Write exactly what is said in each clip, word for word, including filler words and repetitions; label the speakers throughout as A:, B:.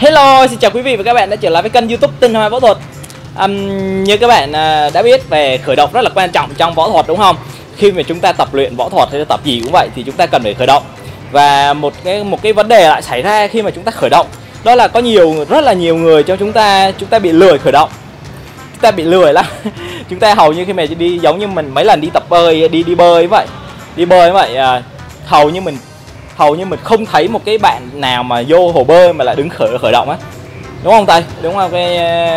A: Hello, xin chào quý vị và các bạn đã trở lại với kênh YouTube Tinh Hoa Võ Thuật. um, Như các bạn uh, đã biết về khởi động rất là quan trọng trong võ thuật đúng không? Khi mà chúng ta tập luyện võ thuật hay là tập gì cũng vậy thì chúng ta cần phải khởi động. Và một cái một cái vấn đề lại xảy ra khi mà chúng ta khởi động, đó là có nhiều rất là nhiều người trong chúng ta chúng ta bị lười khởi động. Chúng ta bị lười lắm. Chúng ta hầu như khi mà đi giống như mình mấy lần đi tập bơi, đi đi bơi vậy. Đi bơi vậy uh, hầu như mình hầu như mình không thấy một cái bạn nào mà vô hồ bơi mà lại đứng khởi khởi động á, đúng không Tây? Đúng không? Cái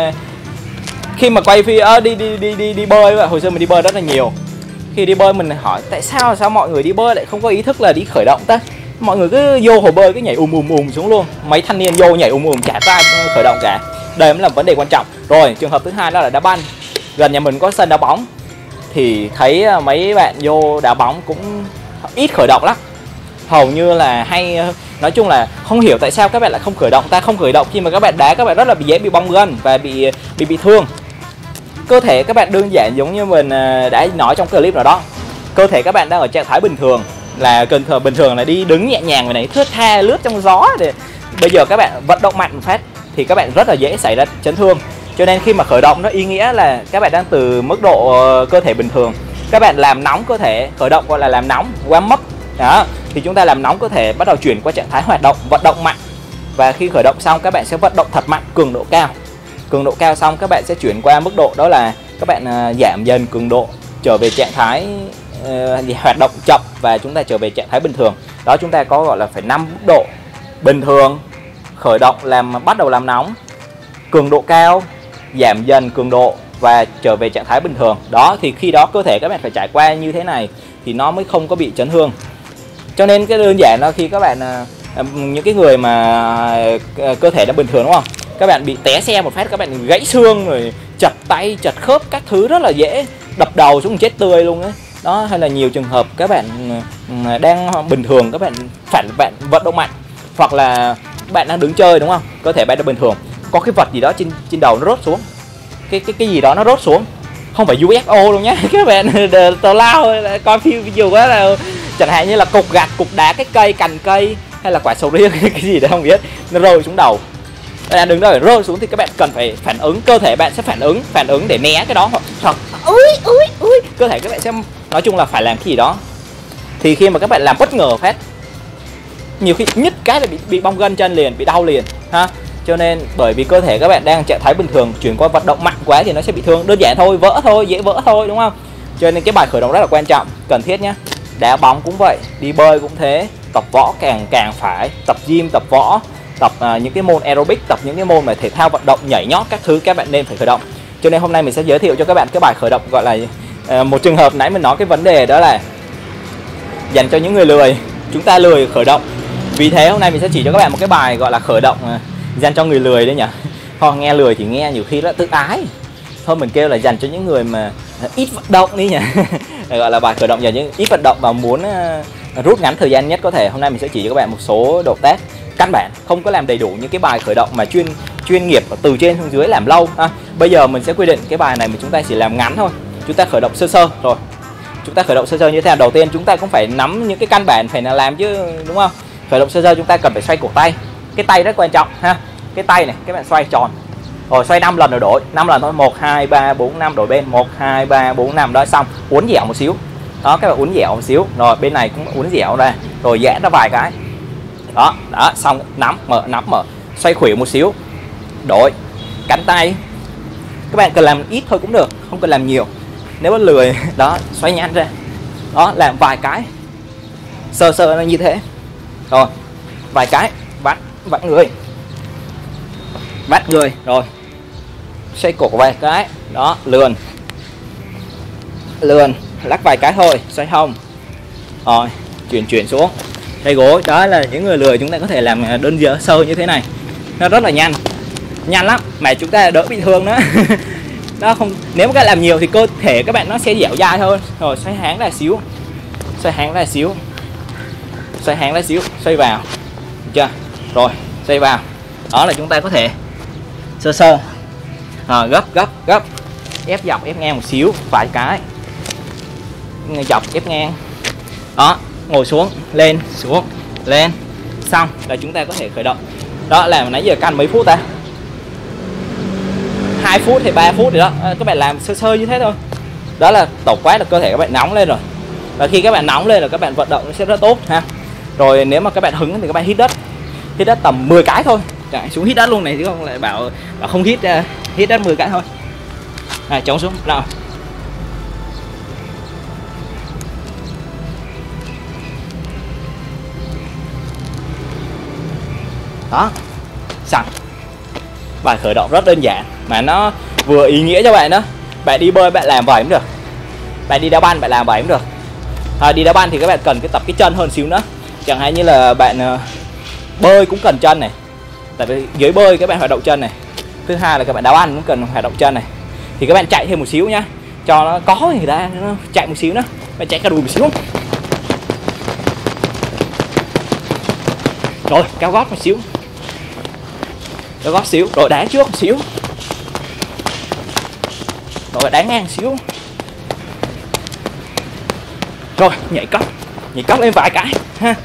A: khi mà quay phi à, đi đi đi đi đi bơi vậy, hồi xưa mình đi bơi rất là nhiều. Khi đi bơi mình hỏi tại sao sao mọi người đi bơi lại không có ý thức là đi khởi động ta? Mọi người cứ vô hồ bơi cứ nhảy ùm ùm ùm xuống luôn. Mấy thanh niên vô nhảy ùm ùm chả có ai khởi động cả. Đây mới là vấn đề quan trọng. Rồi trường hợp thứ hai đó là đá banh. Gần nhà mình có sân đá bóng thì thấy mấy bạn vô đá bóng cũng ít khởi động lắm. Hầu như là hay, nói chung là không hiểu tại sao các bạn lại không khởi động. Ta không khởi động khi mà các bạn đá, các bạn rất là dễ bị bong gân và bị bị bị thương. Cơ thể các bạn đơn giản giống như mình đã nói trong clip nào đó, cơ thể các bạn đang ở trạng thái bình thường, là cần thường bình thường là đi đứng nhẹ nhàng vậy này, thướt tha lướt trong gió. Để bây giờ các bạn vận động mạnh một phát thì các bạn rất là dễ xảy ra chấn thương. Cho nên khi mà khởi động nó ý nghĩa là các bạn đang từ mức độ cơ thể bình thường, các bạn làm nóng cơ thể. Khởi động gọi là làm nóng, warm up đó, thì chúng ta làm nóng cơ thể, bắt đầu chuyển qua trạng thái hoạt động, vận động mạnh. Và khi khởi động xong các bạn sẽ vận động thật mạnh, cường độ cao. Cường độ cao xong các bạn sẽ chuyển qua mức độ đó là các bạn uh, giảm dần cường độ, trở về trạng thái uh, hoạt động chậm và chúng ta trở về trạng thái bình thường. Đó, chúng ta có gọi là phải năm mức độ: bình thường, khởi động, làm bắt đầu làm nóng, cường độ cao, giảm dần cường độ và trở về trạng thái bình thường. Đó, thì khi đó cơ thể các bạn phải trải qua như thế này thì nó mới không có bị chấn thương. Cho nên cái đơn giản là khi các bạn những cái người mà cơ thể đã bình thường đúng không, các bạn bị té xe một phát các bạn gãy xương rồi chật tay chật khớp các thứ rất là dễ, đập đầu xuống chết tươi luôn ấy. Đó, hay là nhiều trường hợp các bạn đang bình thường, các bạn phản bạn vận động mạnh, hoặc là bạn đang đứng chơi đúng không, cơ thể bạn đã bình thường, có cái vật gì đó trên trên đầu nó rớt xuống, cái cái cái gì đó nó rớt xuống, không phải u ép o luôn nhé các bạn, tào lao coi phim video quá là chẳng hạn như là cục gạch, cục đá, cái cây, cành cây hay là quả sầu riêng cái gì đó không biết, nó rơi xuống đầu. Bạn đứng đó để rơi xuống thì các bạn cần phải phản ứng, cơ thể bạn sẽ phản ứng phản ứng để né cái đó, hoặc hoặc ui ui ui cơ thể các bạn sẽ nói chung là phải làm cái gì đó. Thì khi mà các bạn làm bất ngờ phát, nhiều khi nhích cái là bị bị bong gân chân liền, bị đau liền ha. Cho nên bởi vì cơ thể các bạn đang trạng thái bình thường, chuyển qua vận động mạnh quá thì nó sẽ bị thương, đơn giản thôi, vỡ thôi, dễ vỡ thôi đúng không? Cho nên cái bài khởi động rất là quan trọng, cần thiết nhé. Đá bóng cũng vậy, đi bơi cũng thế, tập võ càng càng phải, tập gym, tập võ, tập uh, những cái môn aerobic, tập những cái môn mà thể thao vận động, nhảy nhót các thứ, các bạn nên phải khởi động. Cho nên hôm nay mình sẽ giới thiệu cho các bạn cái bài khởi động gọi là uh, một trường hợp nãy mình nói cái vấn đề đó là dành cho những người lười, chúng ta lười khởi động. Vì thế hôm nay mình sẽ chỉ cho các bạn một cái bài gọi là khởi động uh, dành cho người lười đấy nhỉ. Thôi nghe lười thì nghe nhiều khi nó tự ái. Thôi mình kêu là dành cho những người mà ít vận động đi nhỉ. Gọi là bài khởi động dành cho những ít vận động và muốn uh, rút ngắn thời gian nhất có thể. Hôm nay mình sẽ chỉ cho các bạn một số động tác căn bản, không có làm đầy đủ những cái bài khởi động mà chuyên chuyên nghiệp từ trên xuống dưới làm lâu. À, bây giờ mình sẽ quy định cái bài này mà chúng ta chỉ làm ngắn thôi. Chúng ta khởi động sơ sơ rồi. Chúng ta khởi động sơ sơ như thế nào? Đầu tiên chúng ta cũng phải nắm những cái căn bản phải là làm chứ đúng không? Khởi động sơ sơ chúng ta cần phải xoay cổ tay. Cái tay rất quan trọng ha. Cái tay này các bạn xoay tròn. Rồi xoay năm lần rồi đổi, năm lần thôi, một hai ba bốn năm đổi bên, một hai ba bốn năm đó xong, uốn dẻo một xíu. Đó, các bạn uốn dẻo một xíu. Rồi bên này cũng uốn dẻo ra, rồi giãn ra vài cái. Đó, đó, xong nắm mở nắm mở, xoay khuỷu một xíu. Đổi, cánh tay. Các bạn cần làm ít thôi cũng được, không cần làm nhiều. Nếu mà lười, đó, xoay nhanh ra. Đó, làm vài cái. Sơ sơ nó như thế. Rồi, vài cái, vặn vặn người. Bắt người rồi xoay cổ vài cái, đó, lườn lườn lắc vài cái thôi, xoay hông, rồi chuyển chuyển xuống đây gối. Đó là những người lười chúng ta có thể làm đơn giản sơ như thế này, nó rất là nhanh nhanh lắm mà chúng ta đỡ bị thương nữa. Đó, không nếu mà các làm nhiều thì cơ thể các bạn nó sẽ dẻo dai hơn. Rồi xoay háng ra xíu, xoay háng ra xíu, xoay háng ra xíu, xoay vào, được chưa? Rồi xoay vào, đó là chúng ta có thể sơ sơ à, gấp gấp gấp, ép dọc ép ngang một xíu, vài cái dọc ép ngang. Đó, ngồi xuống lên xuống lên, xong là chúng ta có thể khởi động. Đó, làm nãy giờ căn mấy phút ta, hai phút hay ba phút rồi đó. Các bạn làm sơ sơ như thế thôi. Đó là tổng quát là cơ thể các bạn nóng lên rồi. Và khi các bạn nóng lên là các bạn vận động nó sẽ rất tốt ha. Rồi nếu mà các bạn hứng thì các bạn hít đất. Hít đất tầm mười cái thôi. Chạy xuống hít đất luôn này chứ không lại bảo bảo không hít, uh, hít đất mười cái thôi. Này, chống xuống nào. Đó. Xong. Bài khởi động rất đơn giản mà nó vừa ý nghĩa cho bạn đó. Bạn đi bơi bạn làm vậy cũng được. Bạn đi đá banh bạn làm vậy cũng được. À, đi đá banh thì các bạn cần cái tập cái chân hơn xíu nữa. Chẳng hạn như là bạn uh, bơi cũng cần chân này. Tại vì dưới bơi các bạn hoạt động chân này. Thứ hai là các bạn đá banh cũng cần hoạt động chân này. Thì các bạn chạy thêm một xíu nhá, cho nó có người ta nó chạy một xíu nữa. Bạn chạy cả đùi một xíu. Rồi, cao gót một xíu. Cao gót xíu, rồi đá trước một xíu. Rồi đá ngang một xíu. Rồi, nhảy cóc. Nhảy cóc lên vài cái ha.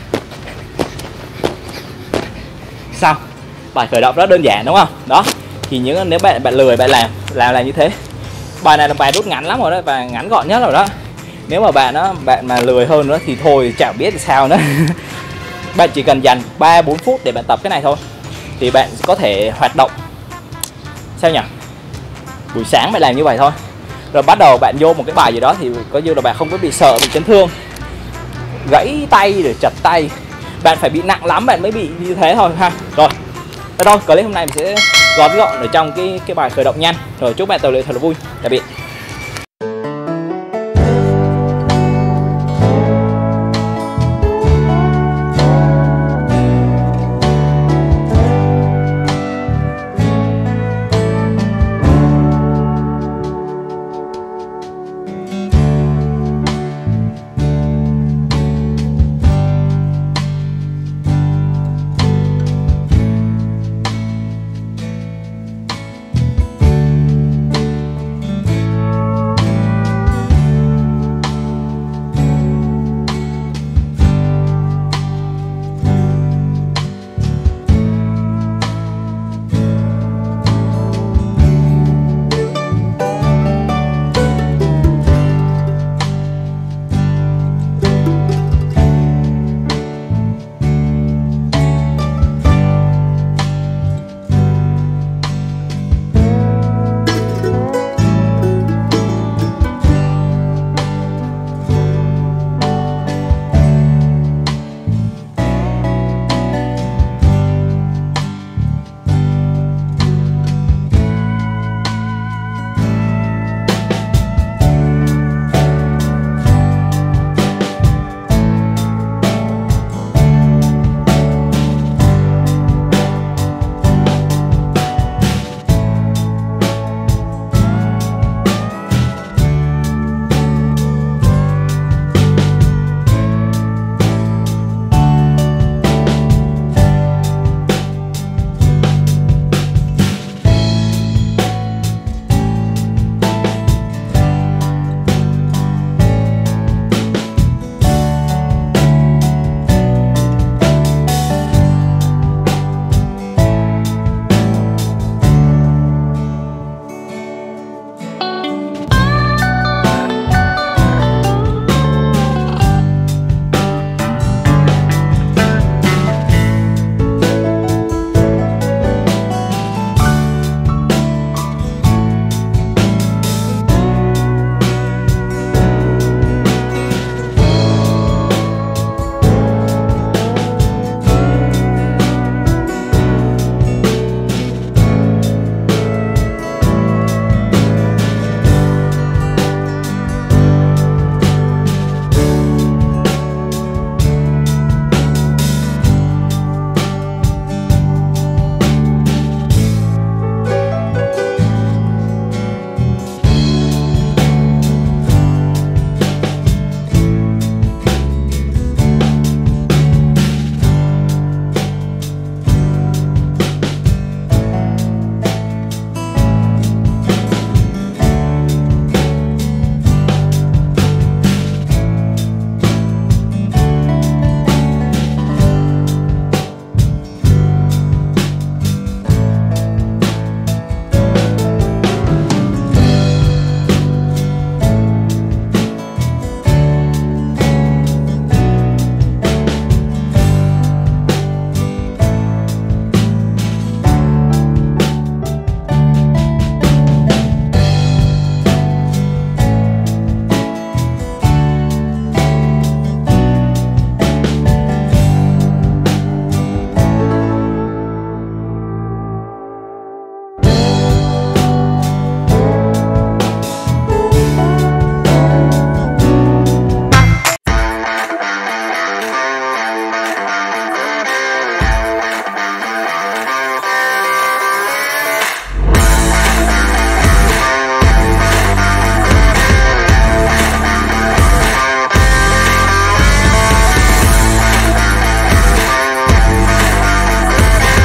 A: Xong. Bài khởi động rất đơn giản đúng không? Đó. Thì những nếu bạn bạn lười bạn làm làm làm như thế. Bài này là bài rút ngắn lắm rồi đó, và ngắn gọn nhất rồi đó. Nếu mà bạn đó, bạn mà lười hơn nữa thì thôi chẳng biết sao nữa. Bạn chỉ cần dành ba bốn phút để bạn tập cái này thôi. Thì bạn có thể hoạt động. Sao nhỉ? Buổi sáng bạn làm như vậy thôi. Rồi bắt đầu bạn vô một cái bài gì đó thì có như là bạn không có bị sợ, bị chấn thương, gãy tay rồi chật tay. Bạn phải bị nặng lắm bạn mới bị như thế thôi ha. Rồi. Đó thôi, clip hôm nay mình sẽ gói gọn ở trong cái cái bài khởi động nhanh. Rồi chúc bạn tập luyện thật là vui. Tạm biệt.